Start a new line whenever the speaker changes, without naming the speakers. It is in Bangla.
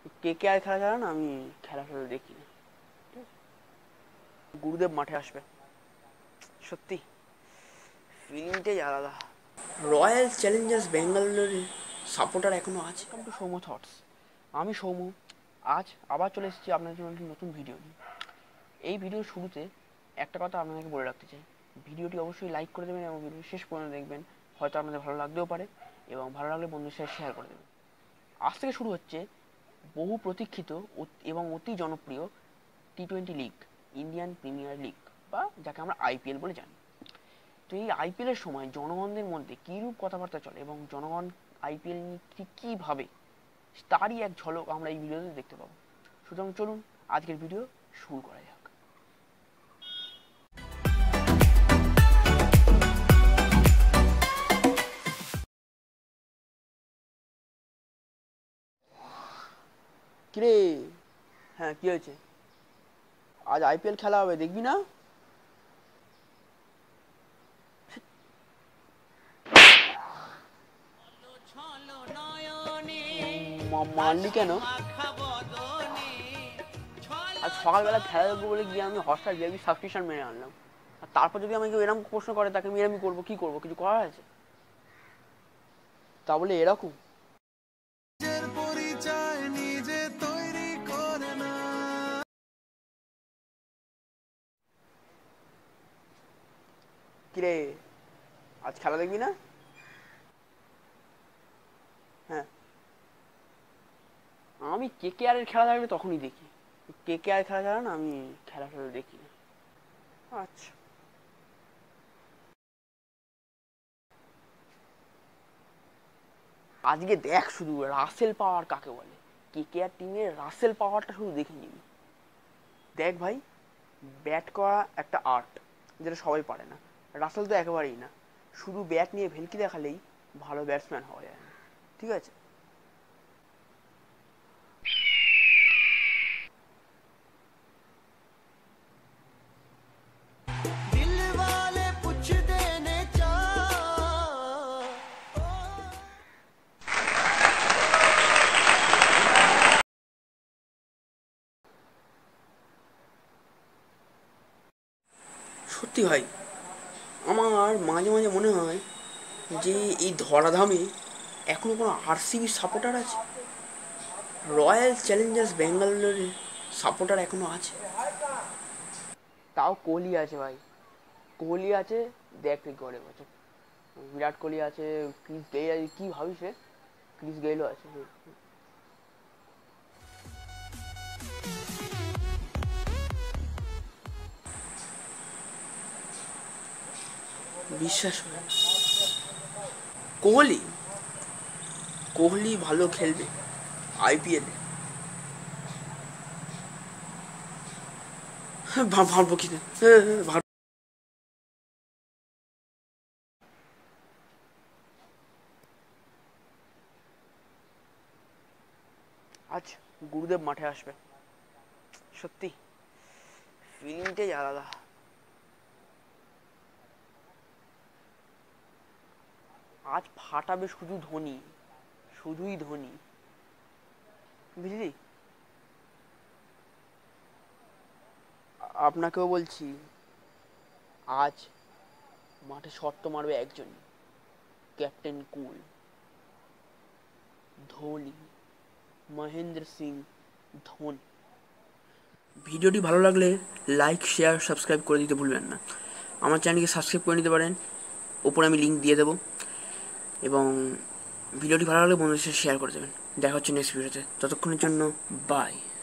কে কে আর খেলা ছাড়া না আমি খেলা ফেলা দেখি না। গুরুদেব মাঠে আসবে, সত্যি ফিলিংটাই আলাদা। রয়্যাল চ্যালেঞ্জার্স ব্যাঙ্গালোরের সাপোর্টার এখনো আছে। Welcome to Soumya Thoughts. আমি সৌম্য। আজ আবার চলে এসেছি আপনাদের জন্য একটি নতুন ভিডিও নিয়ে। এই ভিডিওর শুরুতে একটা কথা আপনাদেরকে বলে রাখতে চাই, ভিডিওটি অবশ্যই লাইক করে দেবেন এবং ভিডিওটি শেষ পর্যন্ত দেখবেন। হয়তো আপনাদের ভালো লাগতেও পারে এবং ভালো লাগলে বন্ধুদের সাথে শেয়ার করে দেবেন। আজ থেকে শুরু হচ্ছে বহু প্রতীক্ষিত এবং অতি জনপ্রিয় টি-20 লিগ, ইন্ডিয়ান প্রিমিয়ার লিগ, বা যাকে আমরা আইপিএল বলে জানি। তো এই আইপিএলের সময় জনগণদের মধ্যে কীরূপ কথাবার্তা চলে এবং জনগণ আইপিএল নিয়ে ঠিক কী ভাবে, তারই এক ঝলক আমরা এই ভিডিওতে দেখতে পাবো। সুতরাং চলুন আজকের ভিডিও শুরু করা যাক। কিরে, হ্যাঁ কী হয়েছে? আজ আইপিএল খেলা হবে, দেখবি না? মারলি কেন? আজ সকালবেলা খেলা দেখবো বলে গিয়ে আমি হটস্টার ভিআইপি সাবস্ক্রিপশন মেরে আনলাম, আর তারপর যদি আমাকে এরকম প্রশ্ন করে তাকে আমি এরকমই করবো, কী করবো? কিছু করার আছে? তা বলে এরকম? কিরে, আজ খেলা দেখবি না? হ্যাঁ, আমি KKR এর খেলা থাকলে তখনই দেখি। KKR খেলা ছাড়া না আমি খেলা ফেলা দেখি না। আচ্ছা, আজকে দেখ শুধু রাসেল পাওয়ার কাকে বলে। KKR টিমের রাসেল পাওয়ারটা শুধু দেখে নিবি। দেখ ভাই, ব্যাট করা একটা আর্ট, যেটা সবাই পারে না। রাসেল তো একেবারেই না। শুধু ব্যাট নিয়ে ভেলকি দেখালেই ভালো ব্যাটসম্যান হওয়া যায় না, ঠিক আছে? সত্যি ভাই, আমার মাঝে মাঝে মনে হয় যে এই ধরাধামে এখনো কোনো আরসিবির সাপোর্টার আছে, রয়্যাল চ্যালেঞ্জার্স ব্যাঙ্গালোরের সাপোর্টার এখনো আছে। তাও কোহলি আছে ভাই, কোহলি আছে। দেখ তুই করে বছর বিরাট কোহলি আছে, ক্রিস গেইল আছে। কী ভাবিস রে, ক্রিস গেইলও আছে। বিশ্বাস হয় কোহলি কোহলি ভালো খেলবে আইপিএলে। ভাববো কি না, আজ গুরুদেব মাঠে আসবে, সত্যি ফিলিংটাই আলাদা। আজ ফাটাবে শুধু ধোনি, শুধুই ধোনি, বুঝলি? আপনাকেও বলছি, আজ মাঠে শট মারবে একজনই, ক্যাপ্টেন কুল, ধোনি, মহেন্দ্র সিং ধোনি। ভিডিওটি ভালো লাগলে লাইক, শেয়ার, সাবস্ক্রাইব করে দিতে ভুলবেন না। আমার চ্যানেলকে সাবস্ক্রাইব করে নিতে পারেন, ওপরে আমি লিঙ্ক দিয়ে দেবো। এবং ভিডিওটি ভালো লাগলে বন্ধুদের সাথে শেয়ার করে দেবেন। দেখা হচ্ছে নেক্সট ভিডিওতে, ততক্ষণের জন্য বাই।